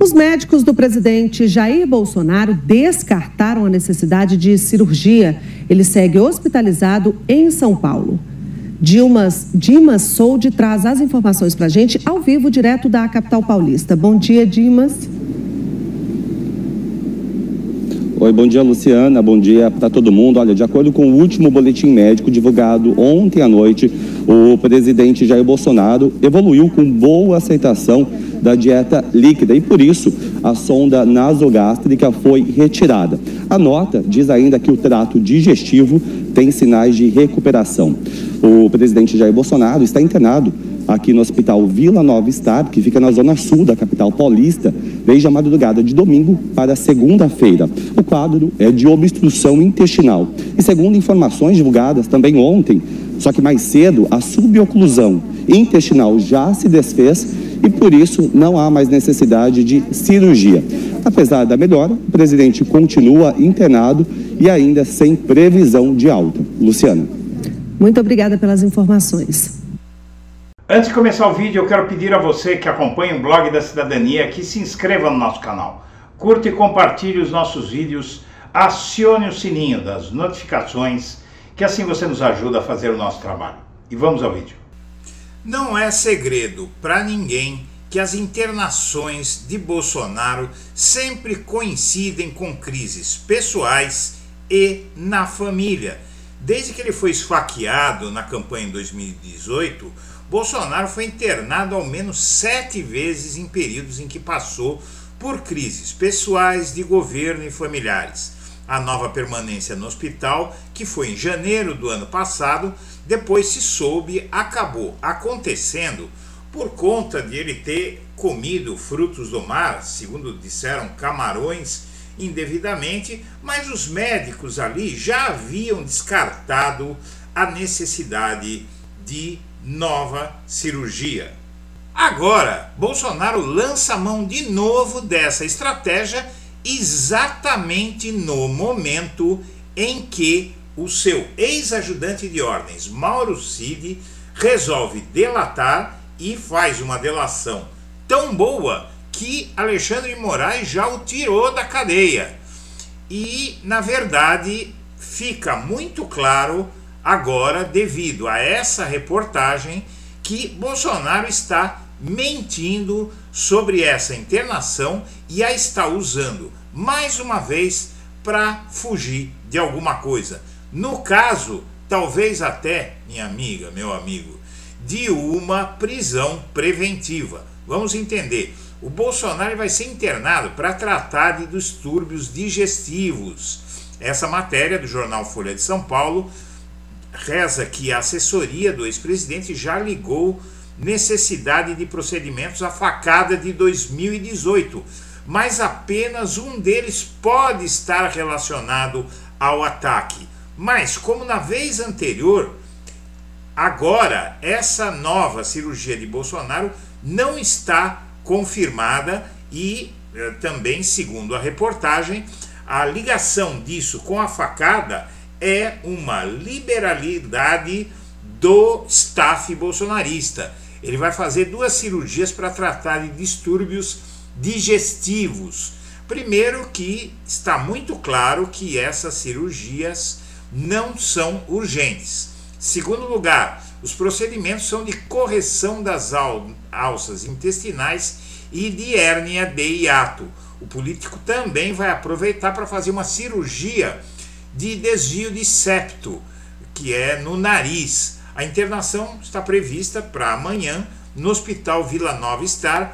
Os médicos do presidente Jair Bolsonaro descartaram a necessidade de cirurgia. Ele segue hospitalizado em São Paulo. Dimas Soldi traz as informações para a gente ao vivo, direto da capital paulista. Bom dia, Dimas. Oi, bom dia, Luciana. Bom dia para todo mundo. Olha, de acordo com o último boletim médico divulgado ontem à noite, o presidente Jair Bolsonaro evoluiu com boa aceitação da dieta líquida e, por isso, a sonda nasogástrica foi retirada. A nota diz ainda que o trato digestivo tem sinais de recuperação. O presidente Jair Bolsonaro está internado aqui no Hospital Vila Nova Star, que fica na zona sul da capital paulista, desde a madrugada de domingo para segunda-feira. O quadro é de obstrução intestinal. E segundo informações divulgadas também ontem, só que mais cedo, a suboclusão intestinal já se desfez e por isso não há mais necessidade de cirurgia. Apesar da melhora, o presidente continua internado e ainda sem previsão de alta. Luciana. Muito obrigada pelas informações. Antes de começar o vídeo, eu quero pedir a você que acompanha o Blog da Cidadania que se inscreva no nosso canal, curta e compartilhe os nossos vídeos, acione o sininho das notificações, que assim você nos ajuda a fazer o nosso trabalho. E vamos ao vídeo. Não é segredo para ninguém que as internações de Bolsonaro sempre coincidem com crises pessoais e na família. Desde que ele foi esfaqueado na campanha em 2018, Bolsonaro foi internado ao menos 7 vezes em períodos em que passou por crises pessoais, de governo e familiares. A nova permanência no hospital, que foi em janeiro do ano passado, depois se soube, acabou acontecendo por conta de ele ter comido frutos do mar, segundo disseram, camarões, indevidamente, mas os médicos ali já haviam descartado a necessidade de nova cirurgia. Agora, Bolsonaro lança mão de novo dessa estratégia exatamente no momento em que o seu ex-ajudante de ordens, Mauro Cid, resolve delatar e faz uma delação tão boa que Alexandre de Moraes já o tirou da cadeia. E, na verdade, fica muito claro agora, devido a essa reportagem, que Bolsonaro está mentindo sobre essa internação e a está usando mais uma vez para fugir de alguma coisa. No caso, talvez até, minha amiga, meu amigo, de uma prisão preventiva. Vamos entender. O Bolsonaro vai ser internado para tratar de distúrbios digestivos. Essa matéria do jornal Folha de São Paulo reza que a assessoria do ex-presidente já ligou necessidade de procedimentos à facada de 2018, mas apenas um deles pode estar relacionado ao ataque. Mas, como na vez anterior, agora essa nova cirurgia de Bolsonaro não está confirmada e também, segundo a reportagem, a ligação disso com a facada é uma liberalidade do staff bolsonarista. Ele vai fazer 2 cirurgias para tratar de distúrbios digestivos. Primeiro, que está muito claro que essas cirurgias não são urgentes. Segundo lugar, os procedimentos são de correção das alças intestinais e de hérnia de hiato. O político também vai aproveitar para fazer uma cirurgia de desvio de septo, que é no nariz. A internação está prevista para amanhã no Hospital Vila Nova Star,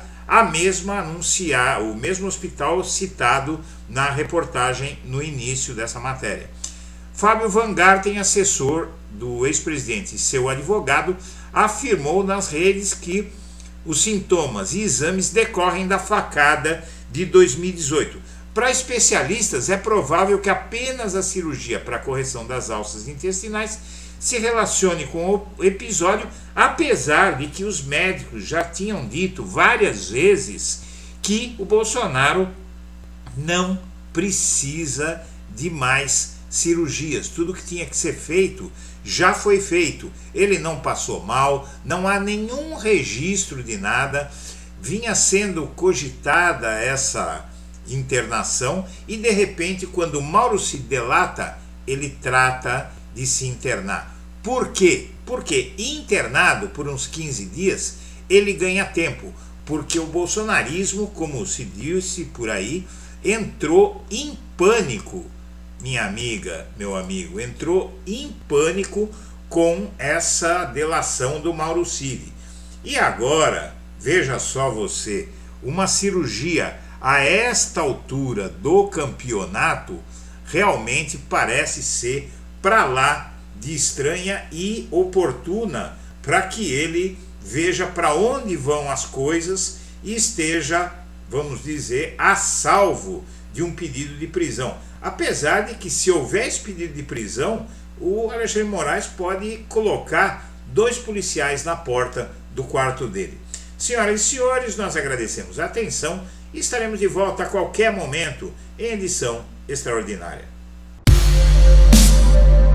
o mesmo hospital citado na reportagem no início dessa matéria. Fábio Van Garten, assessor do ex-presidente e seu advogado, afirmou nas redes que os sintomas e exames decorrem da facada de 2018. Para especialistas, é provável que apenas a cirurgia para a correção das alças intestinais se relacione com o episódio, apesar de que os médicos já tinham dito várias vezes que o Bolsonaro não precisa de mais cirurgias. Tudo que tinha que ser feito já foi feito. Ele não passou mal, não há nenhum registro de nada. vinha sendo cogitada essa internação e de repente, quando Mauro Cid delata, ele trata de se internar. Por quê? Porque internado por uns 15 dias, ele ganha tempo, porque o bolsonarismo, como se disse por aí, entrou em pânico, minha amiga, meu amigo, entrou em pânico com essa delação do Mauro Cid. E agora, veja só você, uma cirurgia a esta altura do campeonato realmente parece ser para lá de estranha e oportuna, para que ele veja para onde vão as coisas e esteja, vamos dizer, a salvo de um pedido de prisão. Apesar de que, se houver esse pedido de prisão, o Alexandre de Moraes pode colocar 2 policiais na porta do quarto dele. Senhoras e senhores, nós agradecemos a atenção e estaremos de volta a qualquer momento em edição extraordinária.